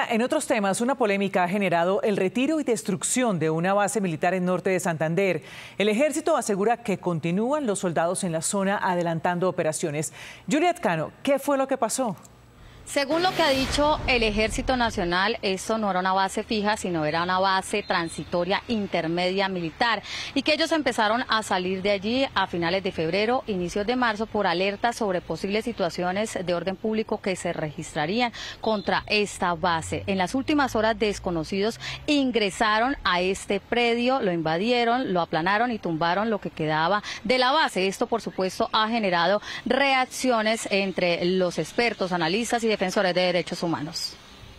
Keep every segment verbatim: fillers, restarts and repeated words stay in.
en otros temas, una polémica ha generado el retiro y destrucción de una base militar en norte de Santander. El ejército asegura que continúan los soldados en la zona adelantando operaciones. Juliet Cano, ¿qué fue lo que pasó? Según lo que ha dicho el Ejército Nacional, esto no era una base fija, sino era una base transitoria intermedia militar, y que ellos empezaron a salir de allí a finales de febrero, inicios de marzo, por alertas sobre posibles situaciones de orden público que se registrarían contra esta base. En las últimas horas, desconocidos ingresaron a este predio, lo invadieron, lo aplanaron y tumbaron lo que quedaba de la base. Esto, por supuesto, ha generado reacciones entre los expertos, analistas y defensores de derechos humanos.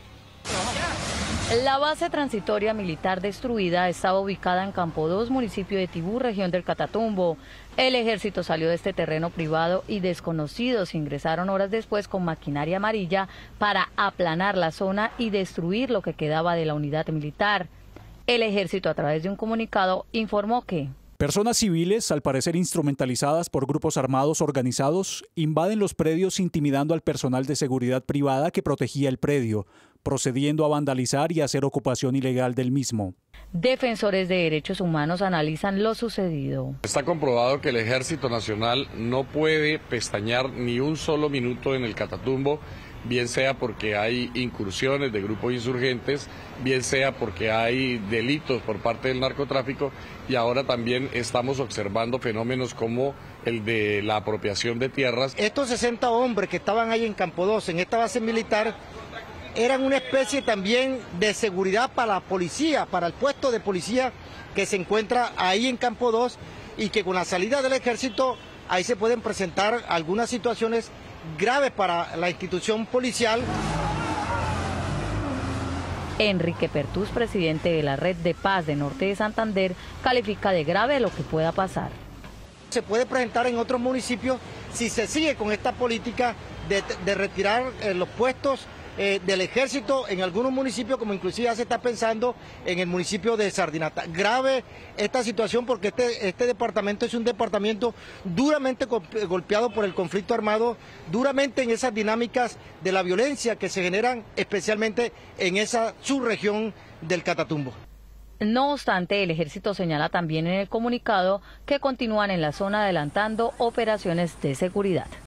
La base transitoria militar destruida estaba ubicada en Campo dos, municipio de Tibú, región del Catatumbo. El ejército salió de este terreno privado y desconocidos ingresaron horas después con maquinaria amarilla para aplanar la zona y destruir lo que quedaba de la unidad militar. El ejército, a través de un comunicado, informó que personas civiles, al parecer instrumentalizadas por grupos armados organizados, invaden los predios intimidando al personal de seguridad privada que protegía el predio, procediendo a vandalizar y hacer ocupación ilegal del mismo. Defensores de derechos humanos analizan lo sucedido. Está comprobado que el Ejército Nacional no puede pestañear ni un solo minuto en el Catatumbo, bien sea porque hay incursiones de grupos insurgentes, bien sea porque hay delitos por parte del narcotráfico, y ahora también estamos observando fenómenos como el de la apropiación de tierras. Estos sesenta hombres que estaban ahí en Campo dos, en esta base militar, eran una especie también de seguridad para la policía, para el puesto de policía que se encuentra ahí en Campo dos, y que con la salida del ejército ahí se pueden presentar algunas situaciones graves para la institución policial. Enrique Pertús, presidente de la Red de Paz de Norte de Santander, califica de grave lo que pueda pasar. Se puede presentar en otros municipios si se sigue con esta política de, de retirar eh, los puestos eh, del ejército en algunos municipios, como inclusive ya se está pensando en el municipio de Sardinata. Grave esta situación porque este, este departamento es un departamento duramente golpeado por el conflicto armado, duramente en esas dinámicas de la violencia que se generan especialmente en esa subregión del Catatumbo. No obstante, el ejército señala también en el comunicado que continúan en la zona adelantando operaciones de seguridad.